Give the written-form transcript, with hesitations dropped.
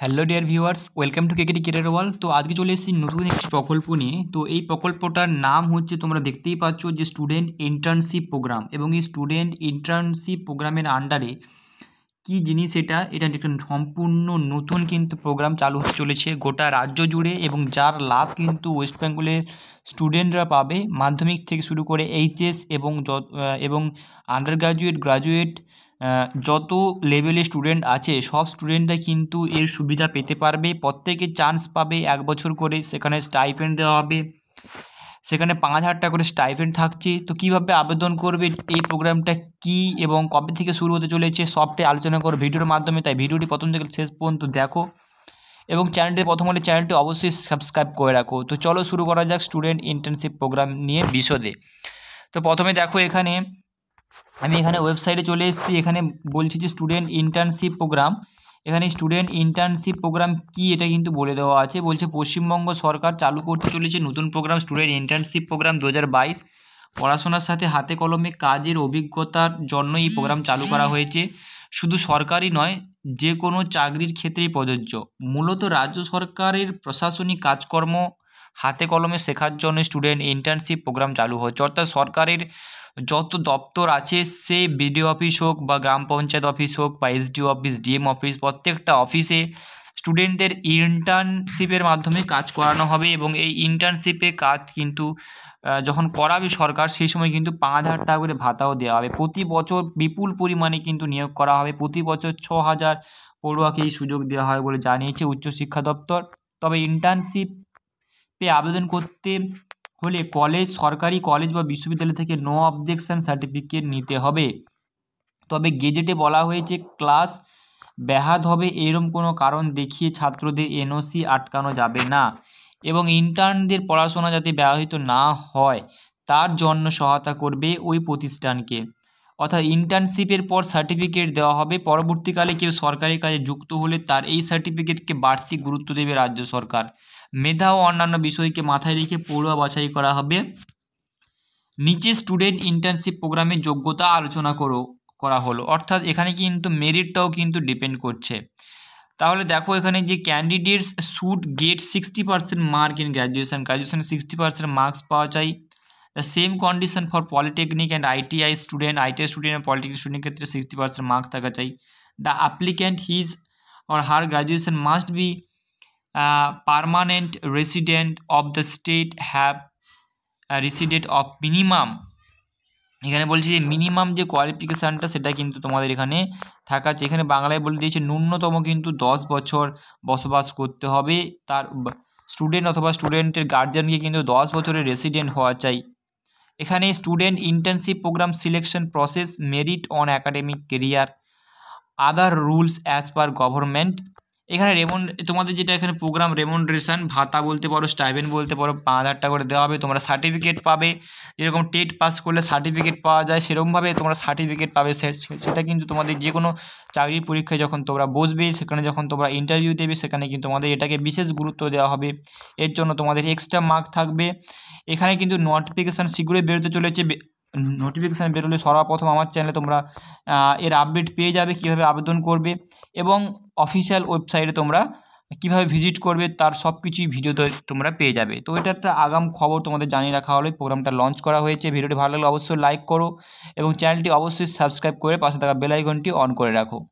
Hello dear viewers, welcome to KKT career world. তো আজকে চলে এসেছি নতুন একটি প্রকল্প নিয়ে। তো এই প্রকল্পটার নাম হচ্ছে, তোমরা দেখতেই পাচ্ছ যে স্টুডেন্ট ইন্টার্নশিপ প্রোগ্রাম। এবং এই স্টুডেন্ট ইন্টার্নশিপ প্রোগ্রামের আন্ডারে কী জিনিস, এটা একটা সম্পূর্ণ নতুন কিন্তু প্রোগ্রাম চালু হতে চলেছে গোটা রাজ্য জুড়ে, এবং যার লাভ কিন্তু ওয়েস্ট বেঙ্গলের স্টুডেন্টরা পাবে। মাধ্যমিক থেকে শুরু করে এইচএস এবং আন্ডার গ্রাজুয়েট যত লেভেলের স্টুডেন্ট আছে সব স্টুডেন্টরা কিন্তু এর সুবিধা পেতে পারবে। প্রত্যেকে চান্স পাবে 1 বছর করে। সেখানে স্টাইপেন্ড দেওয়া হবে, সেখানে 5,000 টাকা করে স্টাইপেন্ড থাকছে। তো কীভাবে আবেদন করবে, এই প্রোগ্রামটা কী এবং কবে থেকে শুরু হতে চলেছে, সবটাই আলোচনা করো ভিডিওর মাধ্যমে। তাই ভিডিওটি প্রথম থেকে শেষ পর্যন্ত দেখো, এবং চ্যানেলটি প্রথম হলে চ্যানেলটি অবশ্যই সাবস্ক্রাইব করে রাখো। তো চলো শুরু করা যাক স্টুডেন্ট ইন্টার্নশিপ প্রোগ্রাম নিয়ে বিশদে। তো প্রথমে দেখো, আমি এখানে ওয়েবসাইটে চলে এসেছি। এখানে বলছি যে স্টুডেন্ট ইন্টার্নশিপ প্রোগ্রাম। এখানে স্টুডেন্ট ইন্টার্নশিপ প্রোগ্রাম কি, এটা কিন্তু বলে দেওয়া আছে। বলছে পশ্চিমবঙ্গ সরকার চালু করতে চলেছে নতুন প্রোগ্রাম স্টুডেন্ট ইন্টার্নশিপ প্রোগ্রাম 2022। পড়াশোনার সাথে হাতে কলমে কাজের অভিজ্ঞতার জন্য এই প্রোগ্রাম চালু করা হয়েছে। শুধু সরকারি নয়, যে কোনো চাকরির ক্ষেত্রেই প্রযোজ্য। মূলত রাজ্য সরকারের প্রশাসনিক কাজকর্ম হাতে কলমে শেখার জন্য স্টুডেন্ট ইন্টার্নশিপ প্রোগ্রাম চালু হচ্ছে। অর্থাৎ সরকারের যত দপ্তর আছে, সে বিডিও অফিস হোক বা গ্রাম পঞ্চায়েত অফিস হোক বা এসডিও অফিস, ডিএম অফিস, প্রত্যেকটা অফিসে স্টুডেন্টদের ইন্টার্নশিপের মাধ্যমে কাজ করানো হবে। এবং এই ইন্টার্নশিপে কাজ কিন্তু যখন করাবে সরকার, সেই সময় কিন্তু 5,000 টাকা করে ভাতাও দেওয়া হবে। প্রতি বছর বিপুল পরিমাণে কিন্তু নিয়োগ করা হবে। প্রতি বছর 6,000 পড়ুয়াকে এই সুযোগ দেওয়া হয় বলে জানিয়েছে উচ্চশিক্ষা দপ্তর। তবে ইন্টার্নশিপে আবেদন করতে হলে সরকারি কলেজ বা বিশ্ববিদ্যালয় থেকে নো অবজেকশন সার্টিফিকেট নিতে হবে। তবে গেজেটে বলা হয়েছে ক্লাস ব্যাহত হবে এরম কোনো কারণ দেখিয়ে ছাত্রদের এনওসি আটকানো যাবে না, এবং ইন্টার্নদের পড়াশোনা যাতে ব্যাহত না হয় তার জন্য সহায়তা করবে ওই প্রতিষ্ঠানকে। অর্থাৎ ইন্টার্নশিপের পর সার্টিফিকেট দেওয়া হবে। পরবর্তীকালে কেউ সরকারি কাজে যুক্ত হলে তার এই সার্টিফিকেটকে বাড়তি গুরুত্ব দেবে রাজ্য সরকার। মেধা ও অন্যান্য বিষয়কে মাথায় রেখে পড়ুয়া বাছাই করা হবে। নিচে স্টুডেন্ট ইন্টার্নশিপ প্রোগ্রামের যোগ্যতা আলোচনা করা হলো। অর্থাৎ এখানে কিন্তু মেরিটটাও কিন্তু ডিপেন্ড করছে। তাহলে দেখো, এখানে যে candidates should get 60% mark in গ্র্যাজুয়েশনে 60% মার্কস পাওয়া চাই। The same condition for polytechnic and ITI student এবং পলিটেকনিক স্টুডেন্টের ক্ষেত্রে 60% মার্কস থাকা চাই। The applicant his or her graduation must be permanent resident of the state, have resident of minimum. এখানে বলছি যে মিনিমাম যে কোয়ালিফিকেশানটা সেটা কিন্তু তোমাদের এখানে থাকা। যেখানে বাংলায় বলে দিয়েছে ন্যূনতম কিন্তু 10 বছর বসবাস করতে হবে। তার স্টুডেন্ট অথবা স্টুডেন্টের গার্জিয়ানকে কিন্তু 10 বছরের রেসিডেন্ট হওয়া চাই। এখানে student internship program selection process, merit on academic career, other rules as per government. এখানে তোমাদের যেটা এখানে প্রোগ্রাম রেমুনারেশন ভাতা বলতে পারো, স্টাইপেন্ড বলতে পারো, 5,000 টাকা করে দেওয়া হবে। তোমরা সার্টিফিকেট পাবে, যেরকম টেট পাস করলে সার্টিফিকেট পাওয়া যায় সেরকমভাবে তোমরা সার্টিফিকেট পাবে। সেটা কিন্তু তোমাদের যে কোনো চাকরির পরীক্ষায় যখন তোমরা বসবে, সেখানে যখন তোমরা ইন্টারভিউ দেবে, সেখানে কিন্তু তোমাদের এটাকে বিশেষ গুরুত্ব দেওয়া হবে। এর জন্য তোমাদের এক্সট্রা মার্ক থাকবে। এখানে কিন্তু নোটিফিকেশান শীঘ্রই বেরোতে চলেছে। নোটিফিকেশান বেরোলে সর্বপ্রথম আমার চ্যানেলে তোমরা এর আপডেট পেয়ে যাবে কীভাবে আবেদন করবে, এবং অফিসিয়াল ওয়েবসাইটে তোমরা কীভাবে ভিজিট করবে তার সব কিছুই ভিডিওতে তোমরা পেয়ে যাবে। তো এটা একটা আগাম খবর তোমাদের জানিয়ে রাখা হলো। প্রোগ্রামটা লঞ্চ করা হয়েছে। ভিডিওটি ভালো লাগলে অবশ্যই লাইক করো, এবং চ্যানেলটি অবশ্যই সাবস্ক্রাইব করে পাশে থাকা বেল আইকনটি অন করে রাখো।